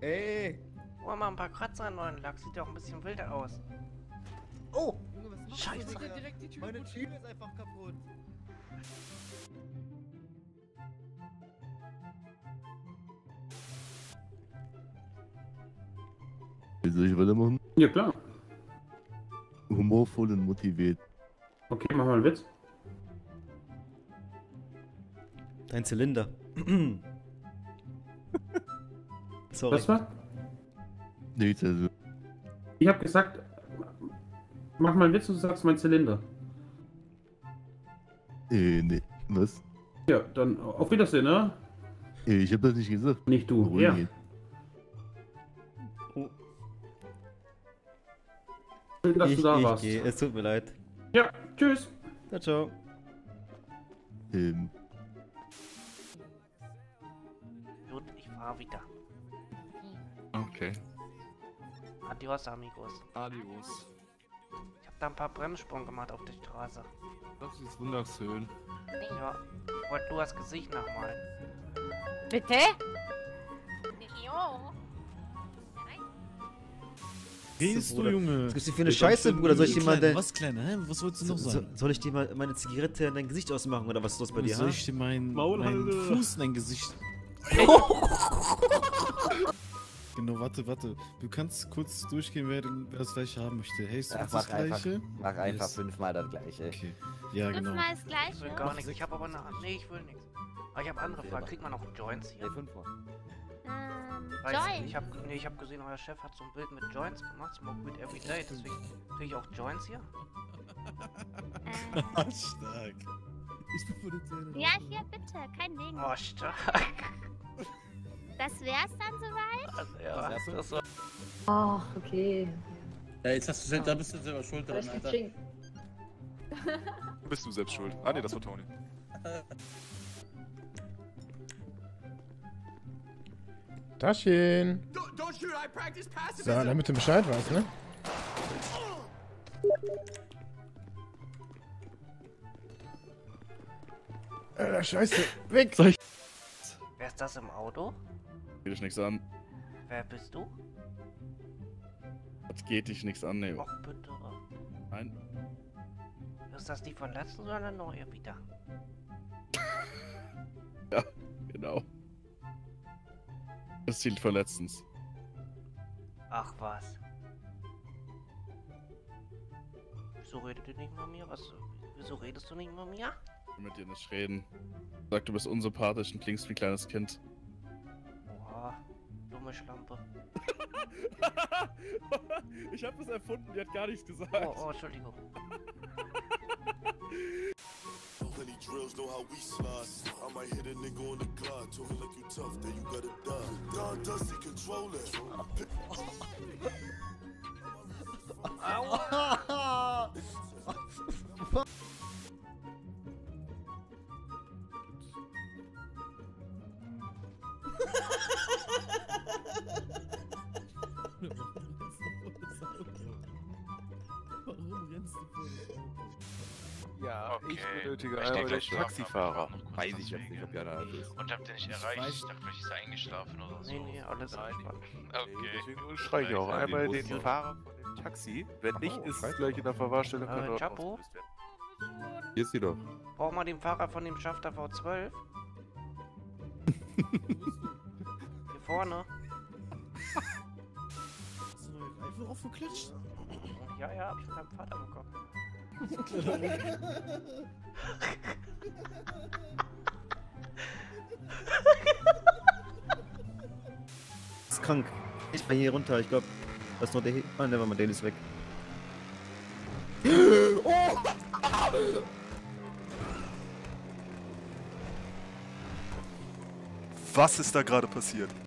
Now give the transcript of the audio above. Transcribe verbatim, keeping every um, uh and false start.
Ey! Oh, mal ein paar Kratzer an neuen Lack. Sieht ja auch ein bisschen wilder aus. Oh! Junge, was machst Scheiße. du? Digga? Meine Tür ist einfach kaputt. Soll ich weitermachen? Ja, klar. Humorvoll und motiviert. Okay, mach mal einen Witz. Dein Zylinder. Sorry. Was war? Nichts, also. Ich hab gesagt, mach mal einen Witz und du sagst mein Zylinder. Äh, ne. Was? Ja, dann auf Wiedersehen, ne? Äh, ich hab das nicht gesagt. Nicht du, Wohin ja. geht? Oh, Schön, dass ich du da ich warst. gehe. Es tut mir leid. Ja, tschüss. Ciao, ciao. Ähm, Gut, ich fahr wieder. Okay. Adios, amigos. Adios. Ich hab da ein paar Bremssprung gemacht auf der Straße. Das ist wunderschön. Ja, ich wollte nur das Gesicht nochmal. Bitte? Jo. Gehst du, Bruder. Junge? Was gibt's denn für eine Scheiße, Bruder? Soll ich dir mal dein... Was, Kleiner? Hä? Was wolltest du noch So, sagen? soll ich dir mal meine Zigarette in dein Gesicht ausmachen oder was ist los bei dir? Soll Ha? ich dir meinen Maul mein halte. Fuß in dein Gesicht... Genau, warte, warte. Du kannst kurz durchgehen, wer, den- wer das gleiche haben möchte. Hey, ist Ach, das mach gleiche? einfach, mach einfach Yes. fünfmal das gleiche. Okay. Ja, genau. Fünfmal das Ich will gleiche. gar nichts. Ich hab aber eine. Nee, ich will nichts. Aber ich hab andere Fragen. Kriegt man noch Joints hier? Nee, fünfmal. Ähm, Weiß Joy. Ich hab, nee, ich hab gesehen, euer Chef hat so ein Bild mit Joints gemacht. Smoke Weed every day. Deswegen krieg ich auch Joints hier. Ähm, Stark. Ich bin vor der Zähne. ja, hier bitte, kein Ding. Oh, stark. Das wär's dann soweit? Also, ja, das war. Ach, okay. Ja, jetzt hast du selbst, da bist du selber schuld dran, Alter. Bist du selbst schuld? Ah ne, das war Tony. Taschen. So, damit du Bescheid weißt, ne? Äh, Scheiße. Weg! Soll ich? Wer ist das im Auto? Geht dich nichts an. Wer bist du? Das geht dich nichts an, ne. Och, bitte. Nein. Ist das die von letzten oder eine neue wieder? Ja, genau. Das ist die von letztens. Ach was. Wieso redet ihr nicht mit mir? Was? Wieso redest du nicht mit mir? Ich will mit dir nicht reden. Sag, du bist unsympathisch und klingst wie ein kleines Kind. Oha, dumme Schlampe. Ich hab das erfunden, die hat gar nichts gesagt. Oh, oh, Entschuldigung. Aua! Warum rennst du vor das Auto? Ja, Okay. ich benötige Ich einmal denke, den ich schlafe Taxifahrer. noch kurz Weiß was ich jetzt nicht, ob ja da ist. Und habt ihr nicht erreicht? Ich dachte, vielleicht ist er eingeschlafen oder so. Nee, nee, alles Nein, entspannt. Nee, deswegen streiche ich auch Ja, einmal den den Bus. Fahrer von dem Taxi. Wenn nicht, Oh, ist es scheiße. gleich in der Verwahrstelle. kann Äh, dort Chapo? ausgelöst werden. Hier ist sie doch. Braucht man den Fahrer von dem Schafter V zwölf? Hier vorne. Hast du neue Reifen aufgeklatscht? Ja, ja, hab ich von meinem Vater bekommen. Ist krank. Ich bin hier runter, ich glaube. Das ist nur der. He ah, never mal, der ist weg. Was ist da gerade passiert?